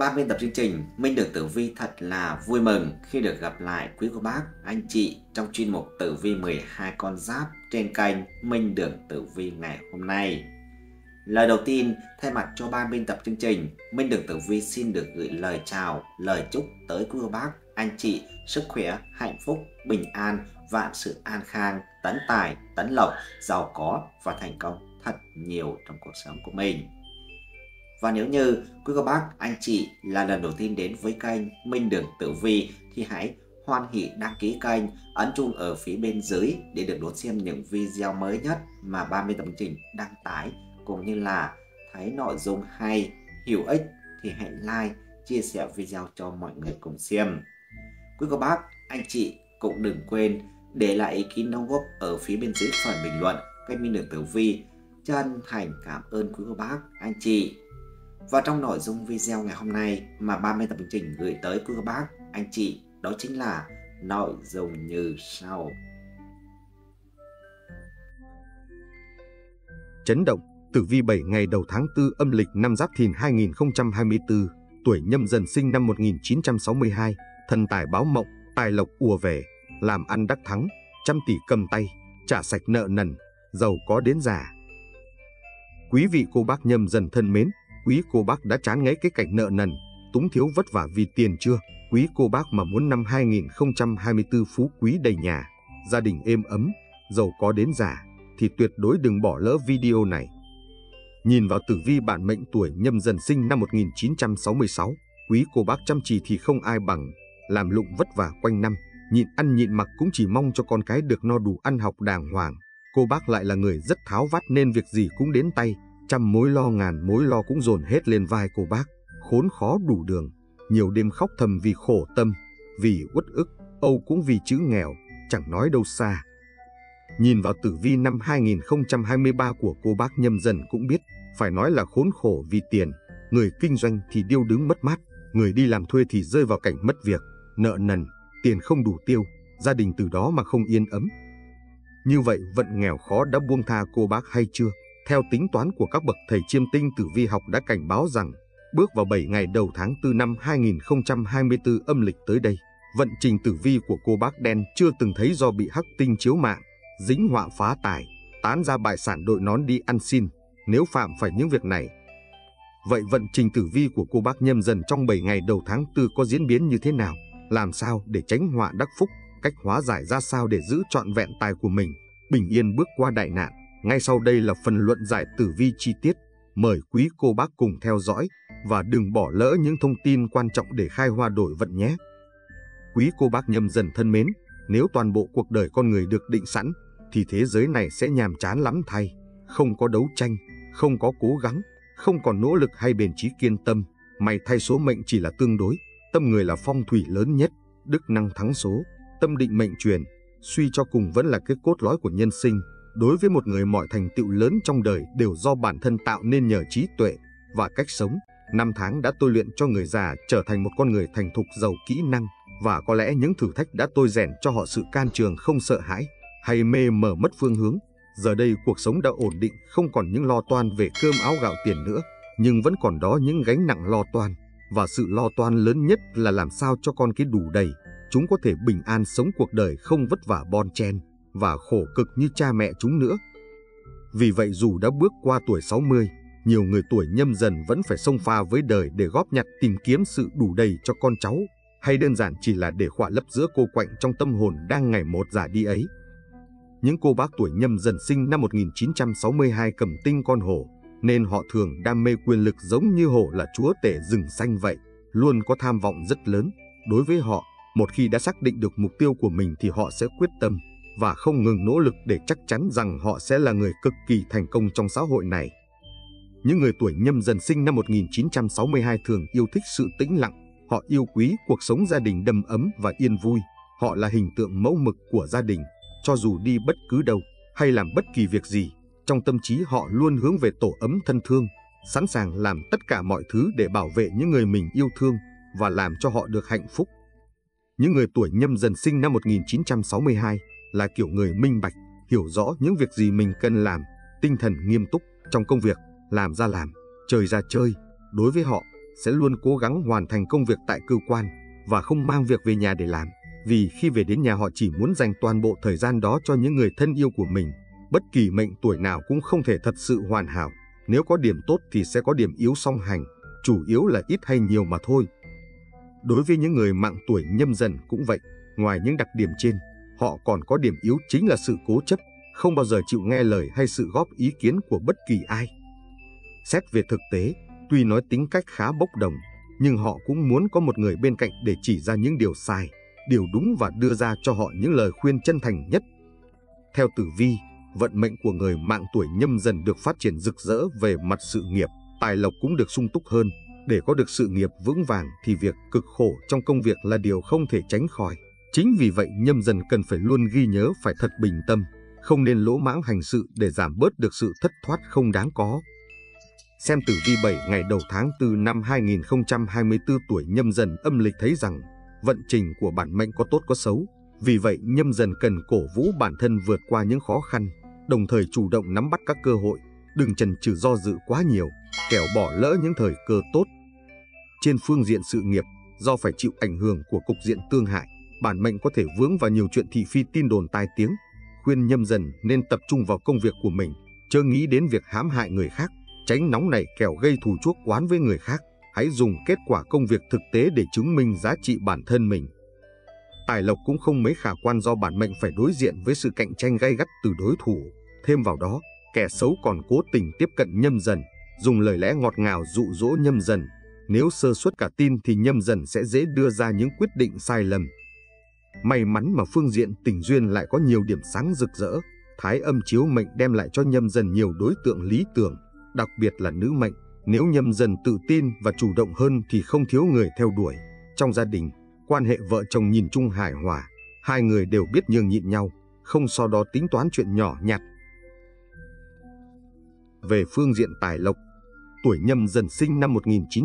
Ban biên tập chương trình Minh Đường Tử Vi thật là vui mừng khi được gặp lại quý cô bác, anh chị trong chuyên mục Tử Vi 12 con giáp trên kênh Minh Đường Tử Vi ngày hôm nay. Lời đầu tiên, thay mặt cho ban biên tập chương trình, Minh Đường Tử Vi xin được gửi lời chào, lời chúc tới quý cô bác, anh chị sức khỏe, hạnh phúc, bình an, vạn sự an khang, tấn tài, tấn lộc, giàu có và thành công thật nhiều trong cuộc sống của mình. Và nếu như quý cô bác, anh chị là lần đầu tiên đến với kênh Minh Đường Tử Vi thì hãy hoan hỉ đăng ký kênh, ấn chuông ở phía bên dưới để được đón xem những video mới nhất mà ban biên tập chương trình đăng tải, cũng như là thấy nội dung hay, hữu ích thì hãy like, chia sẻ video cho mọi người cùng xem. Quý cô bác, anh chị cũng đừng quên để lại ý kiến đóng góp ở phía bên dưới phần bình luận kênh Minh Đường Tử Vi. Chân thành cảm ơn quý cô bác, anh chị. Và trong nội dung video ngày hôm nay mà ban biên tập chương trình gửi tới quý cô bác, anh chị, đó chính là nội dung như sau. Chấn động, tử vi 7 ngày đầu tháng 4 âm lịch năm Giáp Thìn 2024, tuổi Nhâm Dần sinh năm 1962, thần tài báo mộng, tài lộc ùa về, làm ăn đắc thắng, trăm tỷ cầm tay, trả sạch nợ nần, giàu có đến già. Quý vị cô bác Nhâm Dần thân mến, quý cô bác đã chán ngấy cái cảnh nợ nần, túng thiếu vất vả vì tiền chưa? Quý cô bác mà muốn năm 2024 phú quý đầy nhà, gia đình êm ấm, giàu có đến già, thì tuyệt đối đừng bỏ lỡ video này. Nhìn vào tử vi bản mệnh tuổi Nhâm Dần sinh năm 1966, quý cô bác chăm chỉ thì không ai bằng, làm lụng vất vả quanh năm, nhịn ăn nhịn mặc cũng chỉ mong cho con cái được no đủ ăn học đàng hoàng. Cô bác lại là người rất tháo vát nên việc gì cũng đến tay, trăm mối lo ngàn mối lo cũng dồn hết lên vai cô bác, khốn khó đủ đường, nhiều đêm khóc thầm vì khổ tâm, vì uất ức, âu cũng vì chữ nghèo, chẳng nói đâu xa. Nhìn vào tử vi năm 2023 của cô bác Nhâm Dần cũng biết, phải nói là khốn khổ vì tiền, người kinh doanh thì điêu đứng mất mát, người đi làm thuê thì rơi vào cảnh mất việc, nợ nần, tiền không đủ tiêu, gia đình từ đó mà không yên ấm. Như vậy vận nghèo khó đã buông tha cô bác hay chưa? Theo tính toán của các bậc thầy chiêm tinh tử vi học đã cảnh báo rằng, bước vào 7 ngày đầu tháng 4 năm 2024 âm lịch tới đây, vận trình tử vi của cô bác đen chưa từng thấy do bị hắc tinh chiếu mạng, dính họa phá tài, tán ra bại sản đội nón đi ăn xin, nếu phạm phải những việc này. Vậy vận trình tử vi của cô bác Nhâm Dần trong 7 ngày đầu tháng 4 có diễn biến như thế nào? Làm sao để tránh họa đắc phúc? Cách hóa giải ra sao để giữ trọn vẹn tài của mình, bình yên bước qua đại nạn? Ngay sau đây là phần luận giải tử vi chi tiết. Mời quý cô bác cùng theo dõi và đừng bỏ lỡ những thông tin quan trọng để khai hoa đổi vận nhé. Quý cô bác Nhâm Dần thân mến, nếu toàn bộ cuộc đời con người được định sẵn thì thế giới này sẽ nhàm chán lắm thay. Không có đấu tranh, không có cố gắng, không còn nỗ lực hay bền chí kiên tâm. May thay số mệnh chỉ là tương đối, tâm người là phong thủy lớn nhất, đức năng thắng số, tâm định mệnh truyền, suy cho cùng vẫn là cái cốt lõi của nhân sinh. Đối với một người, mọi thành tựu lớn trong đời đều do bản thân tạo nên nhờ trí tuệ và cách sống. Năm tháng đã tôi luyện cho người già trở thành một con người thành thục giàu kỹ năng, và có lẽ những thử thách đã tôi rèn cho họ sự can trường không sợ hãi hay mê mờ mất phương hướng. Giờ đây cuộc sống đã ổn định, không còn những lo toan về cơm áo gạo tiền nữa, nhưng vẫn còn đó những gánh nặng lo toan, và sự lo toan lớn nhất là làm sao cho con cái đủ đầy, chúng có thể bình an sống cuộc đời không vất vả bon chen và khổ cực như cha mẹ chúng nữa. Vì vậy dù đã bước qua tuổi 60, nhiều người tuổi Nhâm Dần vẫn phải xông pha với đời để góp nhặt tìm kiếm sự đủ đầy cho con cháu, hay đơn giản chỉ là để khỏa lấp giữa cô quạnh trong tâm hồn đang ngày một già đi ấy. Những cô bác tuổi Nhâm Dần sinh năm 1962 cầm tinh con hổ, nên họ thường đam mê quyền lực giống như hổ là chúa tể rừng xanh vậy, luôn có tham vọng rất lớn. Đối với họ, một khi đã xác định được mục tiêu của mình thì họ sẽ quyết tâm và không ngừng nỗ lực để chắc chắn rằng họ sẽ là người cực kỳ thành công trong xã hội này. Những người tuổi Nhâm Dần sinh năm 1962 thường yêu thích sự tĩnh lặng, họ yêu quý cuộc sống gia đình đầm ấm và yên vui, họ là hình tượng mẫu mực của gia đình, cho dù đi bất cứ đâu hay làm bất kỳ việc gì, trong tâm trí họ luôn hướng về tổ ấm thân thương, sẵn sàng làm tất cả mọi thứ để bảo vệ những người mình yêu thương và làm cho họ được hạnh phúc. Những người tuổi Nhâm Dần sinh năm 1962 là kiểu người minh bạch, hiểu rõ những việc gì mình cần làm, tinh thần nghiêm túc trong công việc, làm ra làm, chơi ra chơi. Đối với họ, sẽ luôn cố gắng hoàn thành công việc tại cơ quan và không mang việc về nhà để làm, vì khi về đến nhà họ chỉ muốn dành toàn bộ thời gian đó cho những người thân yêu của mình. Bất kỳ mệnh tuổi nào cũng không thể thật sự hoàn hảo, nếu có điểm tốt thì sẽ có điểm yếu song hành, chủ yếu là ít hay nhiều mà thôi. Đối với những người mạng tuổi Nhâm Dần cũng vậy, ngoài những đặc điểm trên, họ còn có điểm yếu chính là sự cố chấp, không bao giờ chịu nghe lời hay sự góp ý kiến của bất kỳ ai. Xét về thực tế, tuy nói tính cách khá bốc đồng, nhưng họ cũng muốn có một người bên cạnh để chỉ ra những điều sai, điều đúng và đưa ra cho họ những lời khuyên chân thành nhất. Theo tử vi, vận mệnh của người mạng tuổi Nhâm Dần được phát triển rực rỡ về mặt sự nghiệp, tài lộc cũng được sung túc hơn. Để có được sự nghiệp vững vàng thì việc cực khổ trong công việc là điều không thể tránh khỏi. Chính vì vậy Nhâm Dần cần phải luôn ghi nhớ phải thật bình tâm, không nên lỗ mãng hành sự để giảm bớt được sự thất thoát không đáng có. Xem tử vi 7 ngày đầu tháng 4 năm 2024 tuổi Nhâm Dần âm lịch thấy rằng vận trình của bản mệnh có tốt có xấu. Vì vậy Nhâm Dần cần cổ vũ bản thân vượt qua những khó khăn, đồng thời chủ động nắm bắt các cơ hội, đừng chần chừ do dự quá nhiều, kẻo bỏ lỡ những thời cơ tốt. Trên phương diện sự nghiệp, do phải chịu ảnh hưởng của cục diện tương hại, bản mệnh có thể vướng vào nhiều chuyện thị phi tin đồn tai tiếng. Khuyên Nhâm Dần nên tập trung vào công việc của mình, chớ nghĩ đến việc hãm hại người khác, tránh nóng nảy kẻo gây thù chuốc oán với người khác. Hãy dùng kết quả công việc thực tế để chứng minh giá trị bản thân mình. Tài lộc cũng không mấy khả quan do bản mệnh phải đối diện với sự cạnh tranh gay gắt từ đối thủ. Thêm vào đó, kẻ xấu còn cố tình tiếp cận Nhâm Dần, dùng lời lẽ ngọt ngào dụ dỗ Nhâm Dần. Nếu sơ suất cả tin thì Nhâm Dần sẽ dễ đưa ra những quyết định sai lầm. May mắn mà phương diện tình duyên lại có nhiều điểm sáng rực rỡ. Thái âm chiếu mệnh đem lại cho Nhâm Dần nhiều đối tượng lý tưởng, đặc biệt là nữ mệnh. Nếu Nhâm Dần tự tin và chủ động hơn thì không thiếu người theo đuổi. Trong gia đình, quan hệ vợ chồng nhìn chung hài hòa, hai người đều biết nhường nhịn nhau, không so đo tính toán chuyện nhỏ nhặt. Về phương diện tài lộc, tuổi Nhâm Dần sinh năm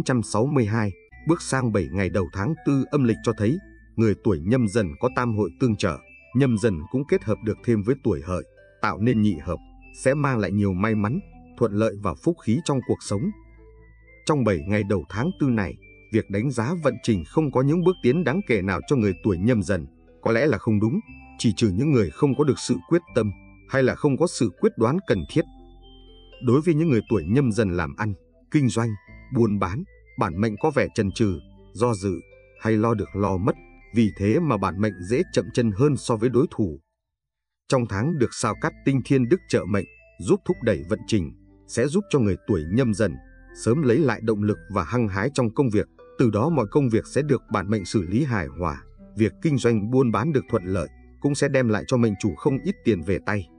1962, bước sang 7 ngày đầu tháng 4 âm lịch cho thấy, người tuổi Nhâm Dần có tam hội tương trợ. Nhâm Dần cũng kết hợp được thêm với tuổi Hợi, tạo nên nhị hợp, sẽ mang lại nhiều may mắn, thuận lợi và phúc khí trong cuộc sống. Trong 7 ngày đầu tháng 4 này, việc đánh giá vận trình không có những bước tiến đáng kể nào cho người tuổi Nhâm Dần, có lẽ là không đúng, chỉ trừ những người không có được sự quyết tâm hay là không có sự quyết đoán cần thiết. Đối với những người tuổi Nhâm Dần làm ăn, kinh doanh, buôn bán, bản mệnh có vẻ chần chừ, do dự hay lo được lo mất, vì thế mà bản mệnh dễ chậm chân hơn so với đối thủ. Trong tháng được sao Cát Tinh Thiên Đức trợ mệnh, giúp thúc đẩy vận trình, sẽ giúp cho người tuổi Nhâm Dần sớm lấy lại động lực và hăng hái trong công việc, từ đó mọi công việc sẽ được bản mệnh xử lý hài hòa. Việc kinh doanh buôn bán được thuận lợi cũng sẽ đem lại cho mệnh chủ không ít tiền về tay.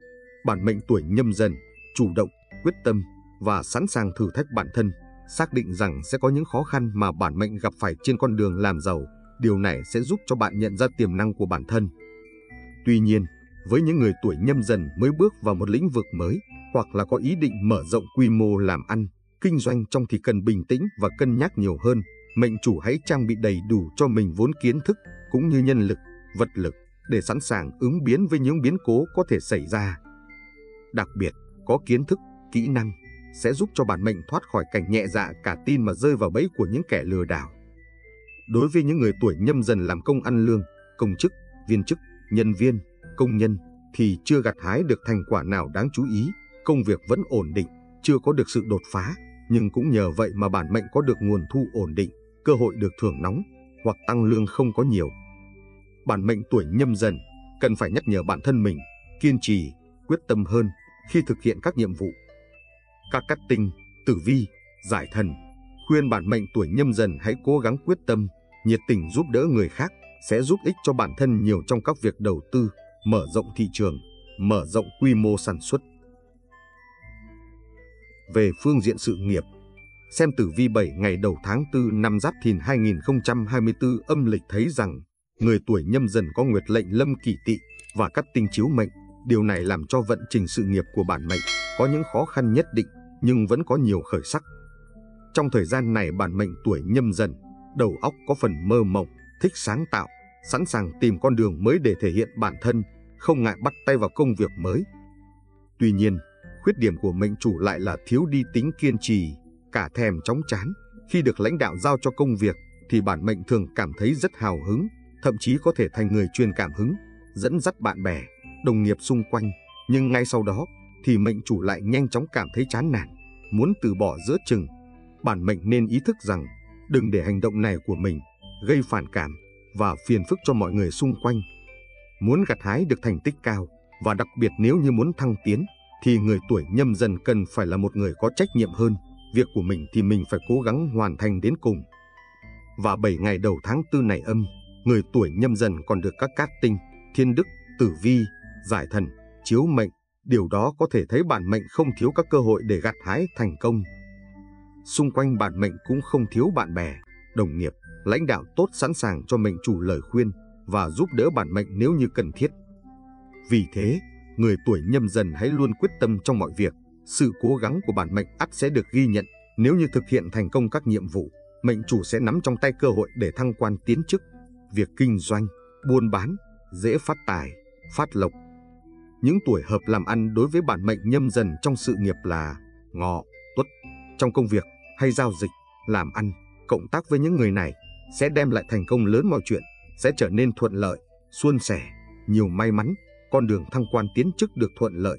Bản mệnh tuổi Nhâm Dần chủ động, quyết tâm và sẵn sàng thử thách bản thân, xác định rằng sẽ có những khó khăn mà bản mệnh gặp phải trên con đường làm giàu. Điều này sẽ giúp cho bạn nhận ra tiềm năng của bản thân. Tuy nhiên, với những người tuổi Nhâm Dần mới bước vào một lĩnh vực mới hoặc là có ý định mở rộng quy mô làm ăn, kinh doanh trong thì cần bình tĩnh và cân nhắc nhiều hơn. Mệnh chủ hãy trang bị đầy đủ cho mình vốn kiến thức cũng như nhân lực, vật lực để sẵn sàng ứng biến với những biến cố có thể xảy ra. Đặc biệt, có kiến thức, kỹ năng sẽ giúp cho bản mệnh thoát khỏi cảnh nhẹ dạ cả tin mà rơi vào bẫy của những kẻ lừa đảo. Đối với những người tuổi Nhâm Dần làm công ăn lương, công chức, viên chức, nhân viên, công nhân thì chưa gặt hái được thành quả nào đáng chú ý, công việc vẫn ổn định, chưa có được sự đột phá, nhưng cũng nhờ vậy mà bản mệnh có được nguồn thu ổn định, cơ hội được thưởng nóng hoặc tăng lương không có nhiều. Bản mệnh tuổi Nhâm Dần cần phải nhắc nhở bản thân mình kiên trì, quyết tâm hơn khi thực hiện các nhiệm vụ. Các cát tinh, tử vi, giải thần khuyên bản mệnh tuổi Nhâm Dần hãy cố gắng quyết tâm, nhiệt tình giúp đỡ người khác, sẽ giúp ích cho bản thân nhiều trong các việc đầu tư, mở rộng thị trường, mở rộng quy mô sản xuất. Về phương diện sự nghiệp, xem tử vi 7 ngày đầu tháng 4 năm Giáp Thìn 2024 âm lịch thấy rằng người tuổi Nhâm Dần có nguyệt lệnh Lâm Kỷ Tỵ và cát tinh chiếu mệnh. Điều này làm cho vận trình sự nghiệp của bản mệnh có những khó khăn nhất định nhưng vẫn có nhiều khởi sắc. Trong thời gian này bản mệnh tuổi Nhâm Dần, đầu óc có phần mơ mộng, thích sáng tạo, sẵn sàng tìm con đường mới để thể hiện bản thân, không ngại bắt tay vào công việc mới. Tuy nhiên, khuyết điểm của mệnh chủ lại là thiếu đi tính kiên trì, cả thèm chóng chán, Khi được lãnh đạo giao cho công việc thì bản mệnh thường cảm thấy rất hào hứng, thậm chí có thể thành người truyền cảm hứng, dẫn dắt bạn bè, đồng nghiệp xung quanh. Nhưng ngay sau đó thì mệnh chủ lại nhanh chóng cảm thấy chán nản, muốn từ bỏ giữa chừng. Bản mệnh nên ý thức rằng đừng để hành động này của mình gây phản cảm và phiền phức cho mọi người xung quanh. Muốn gặt hái được thành tích cao, và đặc biệt nếu như muốn thăng tiến, thì người tuổi Nhâm Dần cần phải là một người có trách nhiệm hơn. Việc của mình thì mình phải cố gắng hoàn thành đến cùng. Và 7 ngày đầu tháng 4 này âm, người tuổi Nhâm Dần còn được các cát tinh, thiên đức, tử vi, giải thần, chiếu mệnh. Điều đó có thể thấy bản mệnh không thiếu các cơ hội để gặt hái thành công. Xung quanh bản mệnh cũng không thiếu bạn bè, đồng nghiệp, lãnh đạo tốt sẵn sàng cho mệnh chủ lời khuyên và giúp đỡ bản mệnh nếu như cần thiết. Vì thế, người tuổi Nhâm Dần hãy luôn quyết tâm trong mọi việc. Sự cố gắng của bản mệnh ắt sẽ được ghi nhận. Nếu như thực hiện thành công các nhiệm vụ, mệnh chủ sẽ nắm trong tay cơ hội để thăng quan tiến chức. Việc kinh doanh, buôn bán dễ phát tài, phát lộc. Những tuổi hợp làm ăn đối với bản mệnh Nhâm Dần trong sự nghiệp là Ngọ, Tuất. Trong công việc hay giao dịch, làm ăn, cộng tác với những người này sẽ đem lại thành công lớn, mọi chuyện sẽ trở nên thuận lợi, suôn sẻ, nhiều may mắn, con đường thăng quan tiến chức được thuận lợi.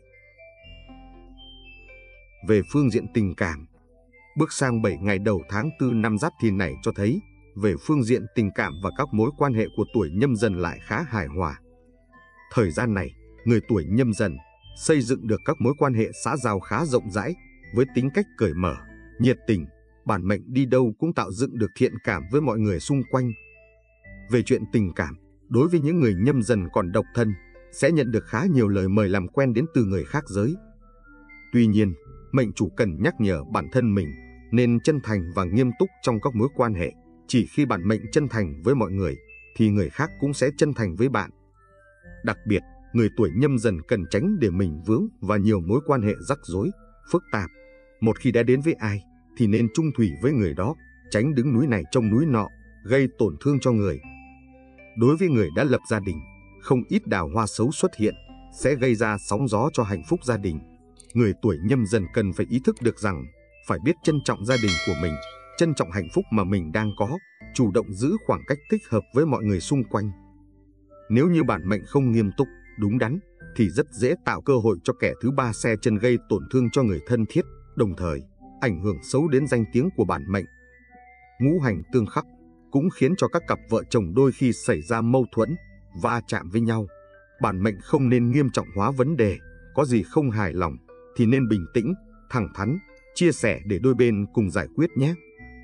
Về phương diện tình cảm, bước sang 7 ngày đầu tháng 4 năm Giáp Thìn này cho thấy về phương diện tình cảm và các mối quan hệ của tuổi Nhâm Dần lại khá hài hòa. Thời gian này, người tuổi Nhâm Dần xây dựng được các mối quan hệ xã giao khá rộng rãi, với tính cách cởi mở, nhiệt tình. Bản mệnh đi đâu cũng tạo dựng được thiện cảm với mọi người xung quanh. Về chuyện tình cảm, đối với những người Nhâm Dần còn độc thân, sẽ nhận được khá nhiều lời mời làm quen đến từ người khác giới. Tuy nhiên, mệnh chủ cần nhắc nhở bản thân mình nên chân thành và nghiêm túc trong các mối quan hệ. Chỉ khi bản mệnh chân thành với mọi người, thì người khác cũng sẽ chân thành với bạn. Đặc biệt, người tuổi Nhâm Dần cần tránh để mình vướng vào nhiều mối quan hệ rắc rối, phức tạp. Một khi đã đến với ai, thì nên chung thủy với người đó, tránh đứng núi này trông núi nọ, gây tổn thương cho người. Đối với người đã lập gia đình, không ít đào hoa xấu xuất hiện, sẽ gây ra sóng gió cho hạnh phúc gia đình. Người tuổi Nhâm Dần cần phải ý thức được rằng, phải biết trân trọng gia đình của mình, trân trọng hạnh phúc mà mình đang có, chủ động giữ khoảng cách thích hợp với mọi người xung quanh. Nếu như bản mệnh không nghiêm túc, đúng đắn, thì rất dễ tạo cơ hội cho kẻ thứ ba xe chân, gây tổn thương cho người thân thiết, đồng thời ảnh hưởng xấu đến danh tiếng của bản mệnh. Ngũ hành tương khắc cũng khiến cho các cặp vợ chồng đôi khi xảy ra mâu thuẫn, va chạm với nhau. Bản mệnh không nên nghiêm trọng hóa vấn đề, có gì không hài lòng thì nên bình tĩnh, thẳng thắn, chia sẻ để đôi bên cùng giải quyết nhé.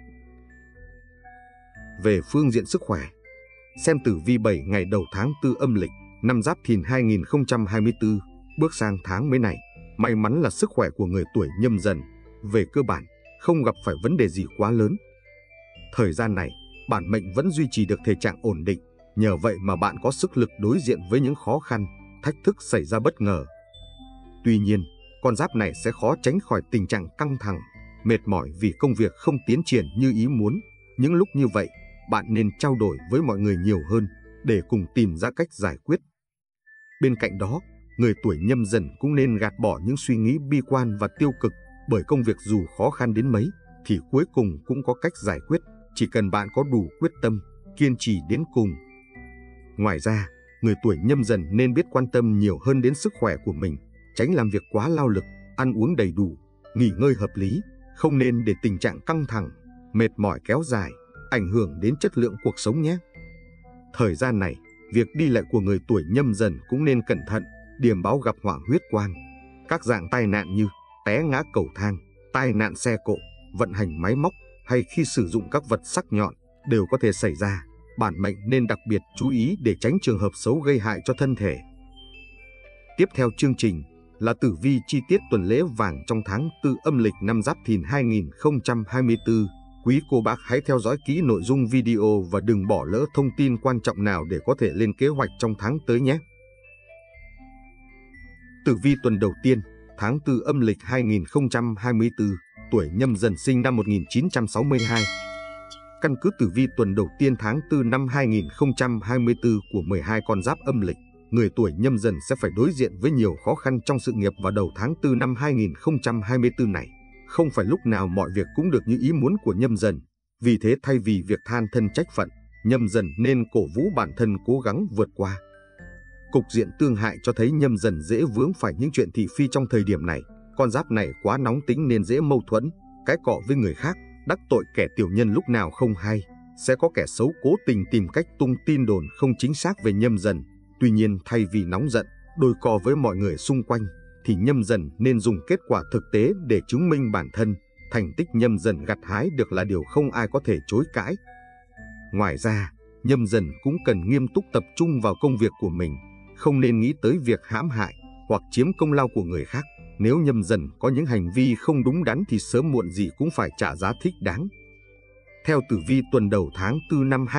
Về phương diện sức khỏe, xem tử vi 7 ngày đầu tháng 4 âm lịch năm Giáp Thìn 2024, bước sang tháng mới này, may mắn là sức khỏe của người tuổi Nhâm Dần về cơ bản không gặp phải vấn đề gì quá lớn. Thời gian này, bản mệnh vẫn duy trì được thể trạng ổn định, nhờ vậy mà bạn có sức lực đối diện với những khó khăn, thách thức xảy ra bất ngờ. Tuy nhiên, con giáp này sẽ khó tránh khỏi tình trạng căng thẳng, mệt mỏi vì công việc không tiến triển như ý muốn. Những lúc như vậy, bạn nên trao đổi với mọi người nhiều hơn để cùng tìm ra cách giải quyết. Bên cạnh đó, người tuổi Nhâm Dần cũng nên gạt bỏ những suy nghĩ bi quan và tiêu cực, bởi công việc dù khó khăn đến mấy thì cuối cùng cũng có cách giải quyết, chỉ cần bạn có đủ quyết tâm, kiên trì đến cùng. Ngoài ra, người tuổi Nhâm Dần nên biết quan tâm nhiều hơn đến sức khỏe của mình, tránh làm việc quá lao lực, ăn uống đầy đủ, nghỉ ngơi hợp lý, không nên để tình trạng căng thẳng, mệt mỏi kéo dài, ảnh hưởng đến chất lượng cuộc sống nhé. Thời gian này, việc đi lại của người tuổi Nhâm Dần cũng nên cẩn thận, điềm báo gặp họa huyết quang. Các dạng tai nạn như té ngã cầu thang, tai nạn xe cộ, vận hành máy móc hay khi sử dụng các vật sắc nhọn đều có thể xảy ra. Bản mệnh nên đặc biệt chú ý để tránh trường hợp xấu gây hại cho thân thể. Tiếp theo chương trình là tử vi chi tiết tuần lễ vàng trong tháng 4 âm lịch năm Giáp Thìn 2024. Quý cô bác hãy theo dõi kỹ nội dung video và đừng bỏ lỡ thông tin quan trọng nào để có thể lên kế hoạch trong tháng tới nhé. Tử vi tuần đầu tiên, tháng 4 âm lịch 2024, tuổi Nhâm Dần sinh năm 1962. Căn cứ tử vi tuần đầu tiên tháng 4 năm 2024 của 12 con giáp âm lịch, người tuổi Nhâm Dần sẽ phải đối diện với nhiều khó khăn trong sự nghiệp vào đầu tháng 4 năm 2024 này. Không phải lúc nào mọi việc cũng được như ý muốn của Nhâm Dần, Vì thế thay vì việc than thân trách phận, Nhâm Dần nên cổ vũ bản thân cố gắng vượt qua. Cục diện tương hại cho thấy Nhâm Dần dễ vướng phải những chuyện thị phi trong thời điểm này. Con giáp này quá nóng tính nên dễ mâu thuẫn, cãi cọ với người khác, đắc tội kẻ tiểu nhân lúc nào không hay. Sẽ có kẻ xấu cố tình tìm cách tung tin đồn không chính xác về Nhâm Dần. Tuy nhiên thay vì nóng giận, đôi co với mọi người xung quanh, thì Nhâm Dần nên dùng kết quả thực tế để chứng minh bản thân. Thành tích Nhâm Dần gặt hái được là điều không ai có thể chối cãi. Ngoài ra, Nhâm Dần cũng cần nghiêm túc tập trung vào công việc của mình, không nên nghĩ tới việc hãm hại hoặc chiếm công lao của người khác. Nếu Nhâm Dần có những hành vi không đúng đắn thì sớm muộn gì cũng phải trả giá thích đáng. Theo tử vi tuần đầu tháng 4 năm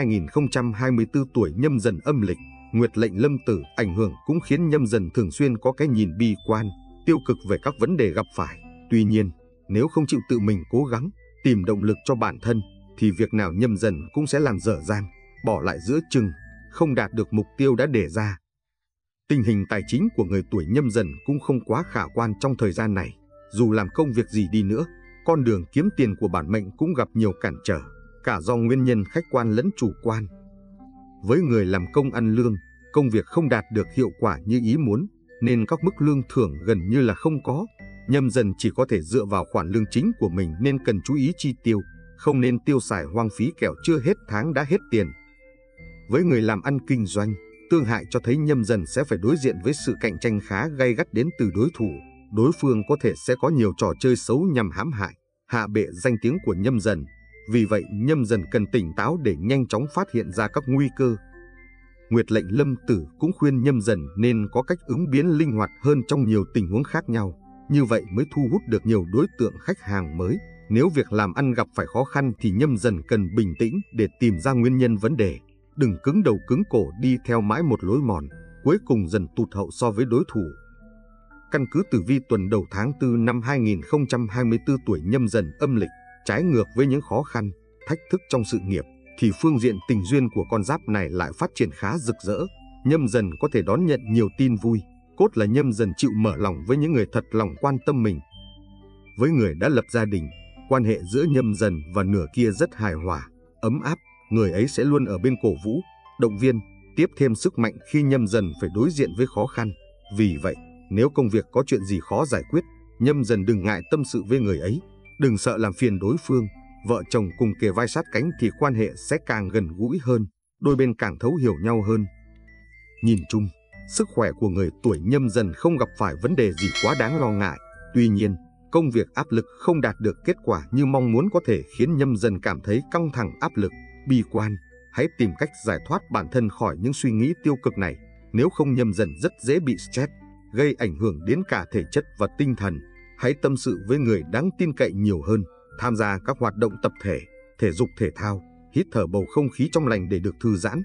2024 tuổi Nhâm Dần âm lịch, Nguyệt lệnh Lâm Tử ảnh hưởng cũng khiến Nhâm Dần thường xuyên có cái nhìn bi quan, tiêu cực về các vấn đề gặp phải. Tuy nhiên, nếu không chịu tự mình cố gắng, tìm động lực cho bản thân, thì việc nào Nhâm Dần cũng sẽ làm dở dang, bỏ lại giữa chừng, không đạt được mục tiêu đã đề ra. Tình hình tài chính của người tuổi Nhâm Dần cũng không quá khả quan trong thời gian này. Dù làm công việc gì đi nữa, con đường kiếm tiền của bản mệnh cũng gặp nhiều cản trở, cả do nguyên nhân khách quan lẫn chủ quan. Với người làm công ăn lương, công việc không đạt được hiệu quả như ý muốn, nên các mức lương thưởng gần như là không có. Nhâm Dần chỉ có thể dựa vào khoản lương chính của mình nên cần chú ý chi tiêu, không nên tiêu xài hoang phí kẻo chưa hết tháng đã hết tiền. Với người làm ăn kinh doanh, tương hại cho thấy Nhâm Dần sẽ phải đối diện với sự cạnh tranh khá gay gắt đến từ đối thủ. Đối phương có thể sẽ có nhiều trò chơi xấu nhằm hãm hại, hạ bệ danh tiếng của Nhâm Dần. Vì vậy, Nhâm Dần cần tỉnh táo để nhanh chóng phát hiện ra các nguy cơ. Nguyệt lệnh Lâm Tử cũng khuyên Nhâm Dần nên có cách ứng biến linh hoạt hơn trong nhiều tình huống khác nhau. Như vậy mới thu hút được nhiều đối tượng khách hàng mới. Nếu việc làm ăn gặp phải khó khăn thì Nhâm Dần cần bình tĩnh để tìm ra nguyên nhân vấn đề. Đừng cứng đầu cứng cổ đi theo mãi một lối mòn, cuối cùng dần tụt hậu so với đối thủ. Căn cứ tử vi tuần đầu tháng 4 năm 2024 tuổi Nhâm Dần âm lịch, trái ngược với những khó khăn, thách thức trong sự nghiệp, thì phương diện tình duyên của con giáp này lại phát triển khá rực rỡ. Nhâm Dần có thể đón nhận nhiều tin vui, cốt là Nhâm Dần chịu mở lòng với những người thật lòng quan tâm mình. Với người đã lập gia đình, quan hệ giữa Nhâm Dần và nửa kia rất hài hòa, ấm áp. Người ấy sẽ luôn ở bên cổ vũ, động viên, tiếp thêm sức mạnh khi Nhâm Dần phải đối diện với khó khăn. Vì vậy, nếu công việc có chuyện gì khó giải quyết, Nhâm Dần đừng ngại tâm sự với người ấy, đừng sợ làm phiền đối phương. Vợ chồng cùng kề vai sát cánh thì quan hệ sẽ càng gần gũi hơn, đôi bên càng thấu hiểu nhau hơn. Nhìn chung, sức khỏe của người tuổi Nhâm Dần không gặp phải vấn đề gì quá đáng lo ngại. Tuy nhiên, công việc áp lực không đạt được kết quả như mong muốn có thể khiến Nhâm Dần cảm thấy căng thẳng áp lực, bi quan. Hãy tìm cách giải thoát bản thân khỏi những suy nghĩ tiêu cực này. Nếu không Nhâm Dần rất dễ bị stress, gây ảnh hưởng đến cả thể chất và tinh thần. Hãy tâm sự với người đáng tin cậy nhiều hơn, tham gia các hoạt động tập thể, thể dục thể thao, hít thở bầu không khí trong lành để được thư giãn.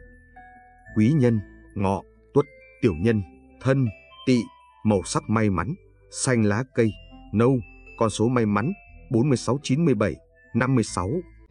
Quý nhân, Ngọ, Tuất, Tiểu Nhân, Thân, Tỵ. Màu sắc may mắn, xanh lá cây, nâu. Con số may mắn, 46, 97, 56.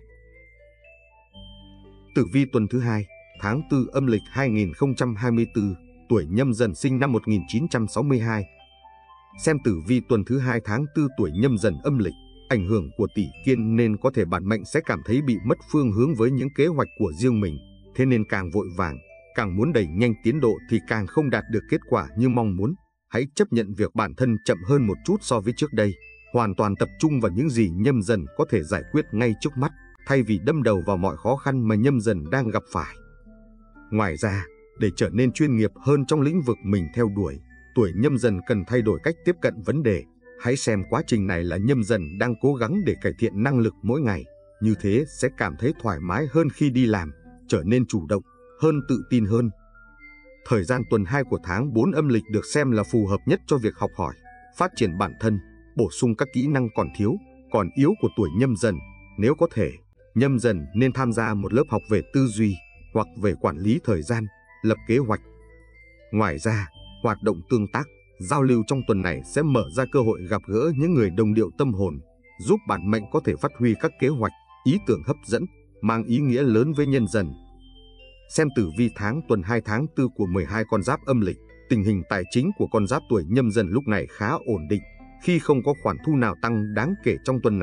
Tử vi tuần thứ 2, tháng 4 âm lịch 2024, tuổi Nhâm Dần sinh năm 1962. Xem tử vi tuần thứ 2 tháng 4 tuổi Nhâm Dần âm lịch, ảnh hưởng của tỷ kiên nên có thể bản mệnh sẽ cảm thấy bị mất phương hướng với những kế hoạch của riêng mình. Thế nên càng vội vàng, càng muốn đẩy nhanh tiến độ thì càng không đạt được kết quả như mong muốn. Hãy chấp nhận việc bản thân chậm hơn một chút so với trước đây. Hoàn toàn tập trung vào những gì Nhâm Dần có thể giải quyết ngay trước mắt, thay vì đâm đầu vào mọi khó khăn mà Nhâm Dần đang gặp phải. Ngoài ra, để trở nên chuyên nghiệp hơn trong lĩnh vực mình theo đuổi, tuổi Nhâm Dần cần thay đổi cách tiếp cận vấn đề. Hãy xem quá trình này là Nhâm Dần đang cố gắng để cải thiện năng lực mỗi ngày. Như thế sẽ cảm thấy thoải mái hơn khi đi làm, trở nên chủ động hơn, tự tin hơn. Thời gian tuần 2 của tháng 4 âm lịch được xem là phù hợp nhất cho việc học hỏi, phát triển bản thân, bổ sung các kỹ năng còn thiếu, còn yếu của tuổi Nhâm Dần. Nếu có thể, Nhâm Dần nên tham gia một lớp học về tư duy hoặc về quản lý thời gian, lập kế hoạch. Ngoài ra, hoạt động tương tác, giao lưu trong tuần này sẽ mở ra cơ hội gặp gỡ những người đồng điệu tâm hồn, giúp bản mệnh có thể phát huy các kế hoạch, ý tưởng hấp dẫn, mang ý nghĩa lớn với nhân dân. Xem tử vi tháng tuần 2 tháng 4 của 12 con giáp âm lịch, tình hình tài chính của con giáp tuổi Nhâm Dần lúc này khá ổn định, khi không có khoản thu nào tăng đáng kể trong tuần này.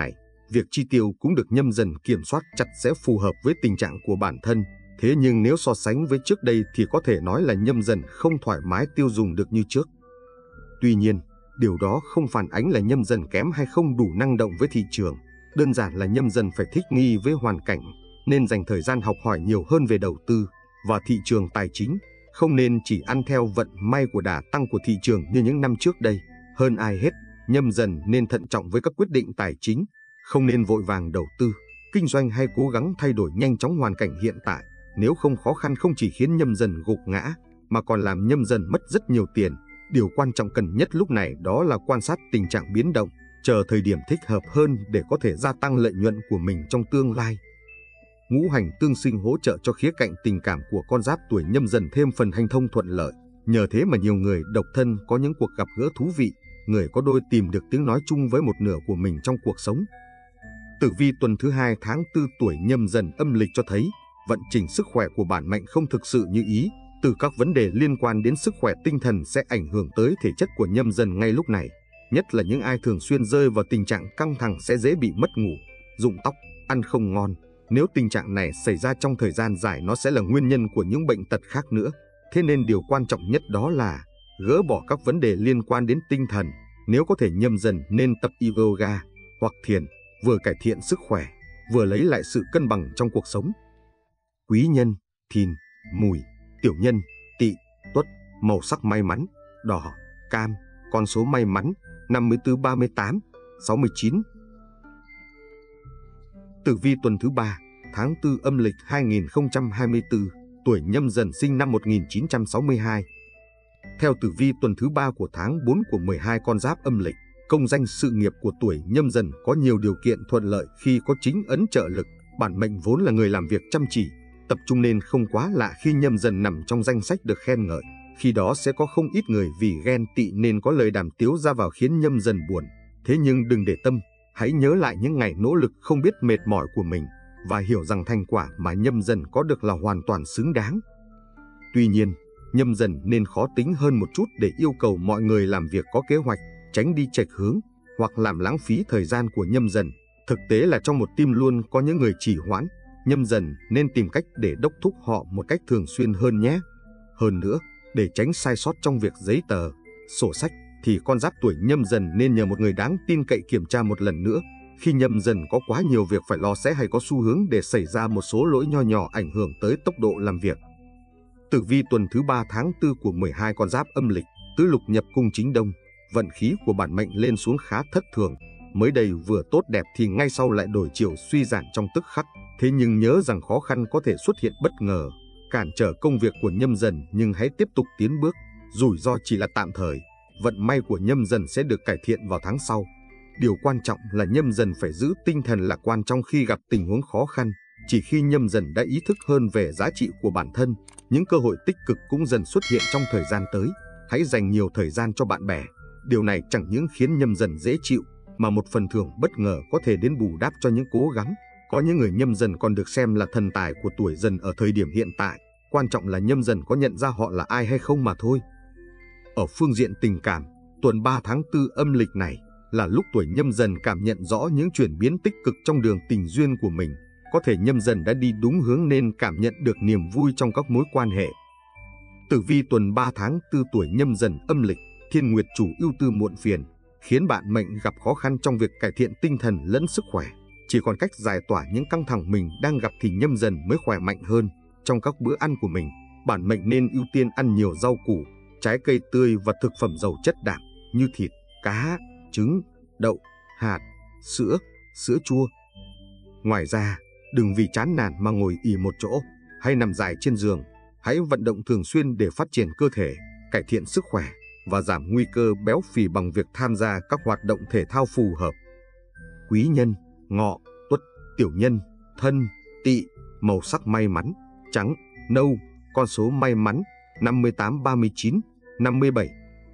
Việc chi tiêu cũng được Nhâm Dần kiểm soát chặt sẽ phù hợp với tình trạng của bản thân. Thế nhưng nếu so sánh với trước đây thì có thể nói là Nhâm Dần không thoải mái tiêu dùng được như trước. Tuy nhiên, điều đó không phản ánh là Nhâm Dần kém hay không đủ năng động với thị trường. Đơn giản là Nhâm Dần phải thích nghi với hoàn cảnh, nên dành thời gian học hỏi nhiều hơn về đầu tư và thị trường tài chính, không nên chỉ ăn theo vận may của đà tăng của thị trường như những năm trước đây. Hơn ai hết, Nhâm Dần nên thận trọng với các quyết định tài chính, không nên vội vàng đầu tư, kinh doanh hay cố gắng thay đổi nhanh chóng hoàn cảnh hiện tại. Nếu không, khó khăn không chỉ khiến Nhâm Dần gục ngã, mà còn làm Nhâm Dần mất rất nhiều tiền. Điều quan trọng cần nhất lúc này đó là quan sát tình trạng biến động, chờ thời điểm thích hợp hơn để có thể gia tăng lợi nhuận của mình trong tương lai. Ngũ hành tương sinh hỗ trợ cho khía cạnh tình cảm của con giáp tuổi Nhâm Dần thêm phần hanh thông thuận lợi. Nhờ thế mà nhiều người độc thân có những cuộc gặp gỡ thú vị, người có đôi tìm được tiếng nói chung với một nửa của mình trong cuộc sống. Tử vi tuần thứ 2 tháng 4 tuổi Nhâm Dần âm lịch cho thấy vận trình sức khỏe của bản mệnh không thực sự như ý. Từ các vấn đề liên quan đến sức khỏe tinh thần sẽ ảnh hưởng tới thể chất của Nhâm Dần ngay lúc này. Nhất là những ai thường xuyên rơi vào tình trạng căng thẳng sẽ dễ bị mất ngủ, rụng tóc, ăn không ngon. Nếu tình trạng này xảy ra trong thời gian dài, nó sẽ là nguyên nhân của những bệnh tật khác nữa. Thế nên điều quan trọng nhất đó là gỡ bỏ các vấn đề liên quan đến tinh thần. Nếu có thể, Nhâm Dần nên tập yoga hoặc thiền, vừa cải thiện sức khỏe, vừa lấy lại sự cân bằng trong cuộc sống. Quý nhân: Thìn, Mùi, Tiểu Nhân, Tỵ, Tuất. Màu sắc may mắn: đỏ, cam. Con số may mắn: 54, 38, 69. Tử vi tuần thứ 3 tháng 4 âm lịch 2024, tuổi Nhâm Dần sinh năm 1962. Theo tử vi tuần thứ 3 của tháng 4 của 12 con giáp âm lịch, công danh sự nghiệp của tuổi Nhâm Dần có nhiều điều kiện thuận lợi khi có chính ấn trợ lực. Bản mệnh vốn là người làm việc chăm chỉ, tập trung nên không quá lạ khi Nhâm Dần nằm trong danh sách được khen ngợi. Khi đó sẽ có không ít người vì ghen tị nên có lời đàm tiếu ra vào khiến Nhâm Dần buồn. Thế nhưng đừng để tâm, hãy nhớ lại những ngày nỗ lực không biết mệt mỏi của mình và hiểu rằng thành quả mà Nhâm Dần có được là hoàn toàn xứng đáng. Tuy nhiên, Nhâm Dần nên khó tính hơn một chút để yêu cầu mọi người làm việc có kế hoạch, tránh đi chệch hướng hoặc làm lãng phí thời gian của Nhâm Dần. Thực tế là trong một team luôn có những người trì hoãn, Nhâm Dần nên tìm cách để đốc thúc họ một cách thường xuyên hơn nhé. Hơn nữa, để tránh sai sót trong việc giấy tờ, sổ sách thì con giáp tuổi Nhâm Dần nên nhờ một người đáng tin cậy kiểm tra một lần nữa. Khi Nhâm Dần có quá nhiều việc phải lo sẽ hay có xu hướng để xảy ra một số lỗi nho nhỏ ảnh hưởng tới tốc độ làm việc. Tử vi tuần thứ 3 tháng 4 của 12 con giáp âm lịch, tứ lục nhập cung chính đông, vận khí của bản mệnh lên xuống khá thất thường. Mới đây vừa tốt đẹp thì ngay sau lại đổi chiều suy giảm trong tức khắc. Thế nhưng nhớ rằng khó khăn có thể xuất hiện bất ngờ, cản trở công việc của Nhâm Dần, nhưng hãy tiếp tục tiến bước. Rủi ro chỉ là tạm thời, vận may của Nhâm Dần sẽ được cải thiện vào tháng sau. Điều quan trọng là Nhâm Dần phải giữ tinh thần lạc quan trong khi gặp tình huống khó khăn. Chỉ khi Nhâm Dần đã ý thức hơn về giá trị của bản thân, những cơ hội tích cực cũng dần xuất hiện trong thời gian tới. Hãy dành nhiều thời gian cho bạn bè. Điều này chẳng những khiến Nhâm Dần dễ chịu, mà một phần thưởng bất ngờ có thể đến bù đắp cho những cố gắng. Có những người Nhâm Dần còn được xem là thần tài của tuổi Dần ở thời điểm hiện tại. Quan trọng là Nhâm Dần có nhận ra họ là ai hay không mà thôi. Ở phương diện tình cảm, tuần 3 tháng 4 âm lịch này là lúc tuổi Nhâm Dần cảm nhận rõ những chuyển biến tích cực trong đường tình duyên của mình. Có thể Nhâm Dần đã đi đúng hướng nên cảm nhận được niềm vui trong các mối quan hệ. Tử vi tuần 3 tháng 4 tuổi Nhâm Dần âm lịch, thiên nguyệt chủ ưu tư muộn phiền, khiến bạn mệnh gặp khó khăn trong việc cải thiện tinh thần lẫn sức khỏe. Chỉ còn cách giải tỏa những căng thẳng mình đang gặp thì Nhâm Dần mới khỏe mạnh hơn. Trong các bữa ăn của mình, bản mệnh nên ưu tiên ăn nhiều rau củ, trái cây tươi và thực phẩm giàu chất đạm như thịt, cá, trứng, đậu, hạt, sữa, sữa chua. Ngoài ra, đừng vì chán nản mà ngồi ì một chỗ hay nằm dài trên giường. Hãy vận động thường xuyên để phát triển cơ thể, cải thiện sức khỏe và giảm nguy cơ béo phì bằng việc tham gia các hoạt động thể thao phù hợp. Quý nhân: Ngọ, Tuất, Tiểu Nhân, Thân, Tỵ. Màu sắc may mắn: trắng, nâu. Con số may mắn: 58, 39, 57.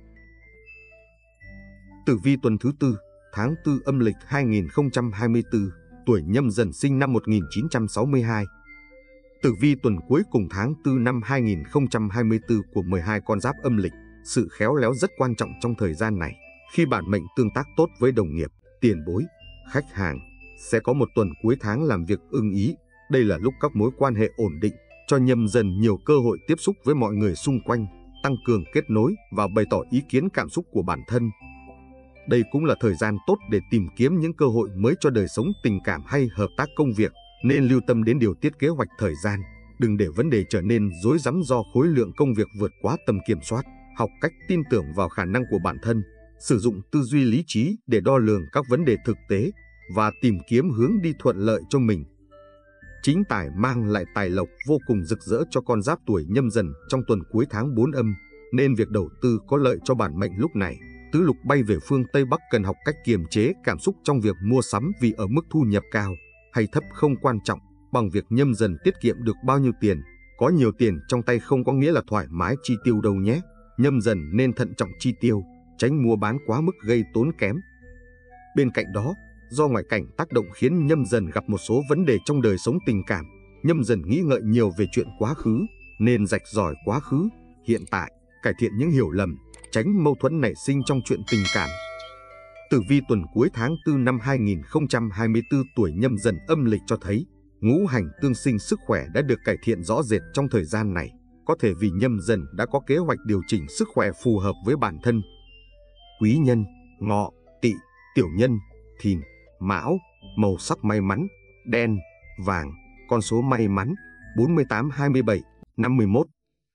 Tử vi tuần thứ 4 tháng 4 âm lịch 2024, tuổi Nhâm Dần sinh năm 1962. Tử vi tuần cuối cùng tháng 4 năm 2024 của 12 con giáp âm lịch, sự khéo léo rất quan trọng trong thời gian này. Khi bản mệnh tương tác tốt với đồng nghiệp, tiền bối, khách hàng, sẽ có một tuần cuối tháng làm việc ưng ý. Đây là lúc các mối quan hệ ổn định, cho nhâm dần nhiều cơ hội tiếp xúc với mọi người xung quanh, tăng cường kết nối và bày tỏ ý kiến cảm xúc của bản thân. Đây cũng là thời gian tốt để tìm kiếm những cơ hội mới cho đời sống tình cảm hay hợp tác công việc, nên lưu tâm đến điều tiết kế hoạch thời gian. Đừng để vấn đề trở nên rối rắm do khối lượng công việc vượt quá tầm kiểm soát. Học cách tin tưởng vào khả năng của bản thân, sử dụng tư duy lý trí để đo lường các vấn đề thực tế và tìm kiếm hướng đi thuận lợi cho mình. Chính tài mang lại tài lộc vô cùng rực rỡ cho con giáp tuổi Nhâm Dần trong tuần cuối tháng 4 âm, nên việc đầu tư có lợi cho bản mệnh lúc này. Tứ lục bay về phương Tây Bắc cần học cách kiềm chế cảm xúc trong việc mua sắm, vì ở mức thu nhập cao hay thấp không quan trọng bằng việc Nhâm Dần tiết kiệm được bao nhiêu tiền. Có nhiều tiền trong tay không có nghĩa là thoải mái chi tiêu đâu nhé. Nhâm Dần nên thận trọng chi tiêu, tránh mua bán quá mức gây tốn kém. Bên cạnh đó, do ngoại cảnh tác động khiến Nhâm Dần gặp một số vấn đề trong đời sống tình cảm. Nhâm Dần nghĩ ngợi nhiều về chuyện quá khứ, nên rạch ròi quá khứ, hiện tại, cải thiện những hiểu lầm, tránh mâu thuẫn nảy sinh trong chuyện tình cảm. Tử vi tuần cuối tháng 4 năm 2024 tuổi Nhâm Dần âm lịch cho thấy, ngũ hành tương sinh sức khỏe đã được cải thiện rõ rệt trong thời gian này. Có thể vì Nhâm Dần đã có kế hoạch điều chỉnh sức khỏe phù hợp với bản thân. Quý nhân, Ngọ, Tỵ, tiểu nhân, Thìn, Mão, màu sắc may mắn, đen, vàng, con số may mắn, 48, 27, 51.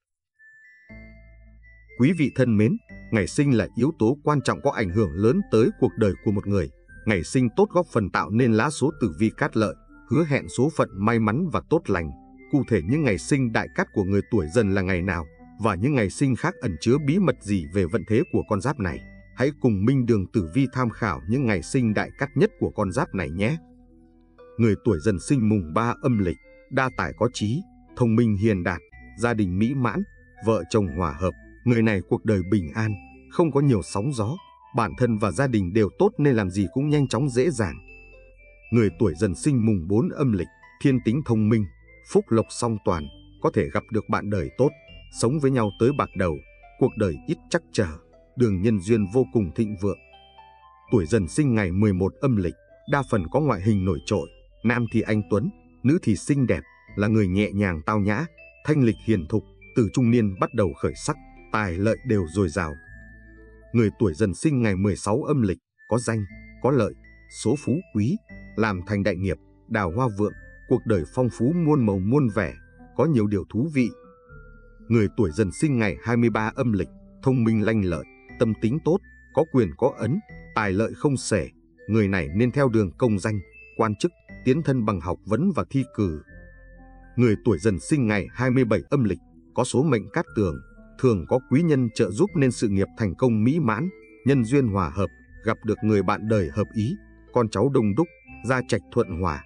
Quý vị thân mến, ngày sinh là yếu tố quan trọng có ảnh hưởng lớn tới cuộc đời của một người. Ngày sinh tốt góp phần tạo nên lá số tử vi cát lợi, hứa hẹn số phận may mắn và tốt lành. Cụ thể những ngày sinh đại cát của người tuổi Dần là ngày nào và những ngày sinh khác ẩn chứa bí mật gì về vận thế của con giáp này? Hãy cùng Minh Đường Tử Vi tham khảo những ngày sinh đại cát nhất của con giáp này nhé. Người tuổi Dần sinh mùng 3 âm lịch, đa tài có trí, thông minh hiền đạt, gia đình mỹ mãn, vợ chồng hòa hợp. Người này cuộc đời bình an, không có nhiều sóng gió, bản thân và gia đình đều tốt nên làm gì cũng nhanh chóng dễ dàng. Người tuổi Dần sinh mùng 4 âm lịch, thiên tính thông minh, phúc lộc song toàn, có thể gặp được bạn đời tốt, sống với nhau tới bạc đầu, cuộc đời ít trắc trở, đường nhân duyên vô cùng thịnh vượng. Tuổi Dần sinh ngày 11 âm lịch, đa phần có ngoại hình nổi trội, nam thì anh tuấn, nữ thì xinh đẹp, là người nhẹ nhàng tao nhã, thanh lịch hiền thục, từ trung niên bắt đầu khởi sắc, tài lợi đều dồi dào. Người tuổi Dần sinh ngày 16 âm lịch, có danh, có lợi, số phú quý, làm thành đại nghiệp, đào hoa vượng, cuộc đời phong phú muôn màu muôn vẻ, có nhiều điều thú vị. Người tuổi Dần sinh ngày 23 âm lịch, thông minh lanh lợi, tâm tính tốt, có quyền có ấn, tài lợi không xuể. Người này nên theo đường công danh, quan chức, tiến thân bằng học vấn và thi cử. Người tuổi Dần sinh ngày 27 âm lịch, có số mệnh cát tường, thường có quý nhân trợ giúp nên sự nghiệp thành công mỹ mãn, nhân duyên hòa hợp, gặp được người bạn đời hợp ý, con cháu đông đúc, gia trạch thuận hòa.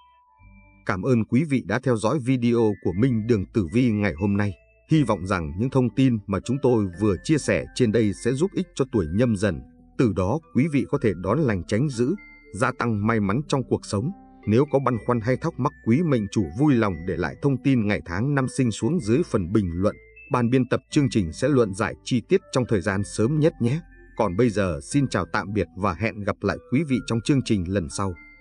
Cảm ơn quý vị đã theo dõi video của Minh Đường Tử Vi ngày hôm nay. Hy vọng rằng những thông tin mà chúng tôi vừa chia sẻ trên đây sẽ giúp ích cho tuổi Nhâm Dần. Từ đó quý vị có thể đón lành tránh dữ, gia tăng may mắn trong cuộc sống. Nếu có băn khoăn hay thắc mắc, quý mệnh chủ vui lòng để lại thông tin ngày tháng năm sinh xuống dưới phần bình luận. Ban biên tập chương trình sẽ luận giải chi tiết trong thời gian sớm nhất nhé. Còn bây giờ xin chào tạm biệt và hẹn gặp lại quý vị trong chương trình lần sau.